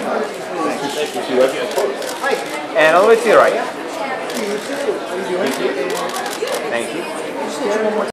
And all the way to your right. Thank you.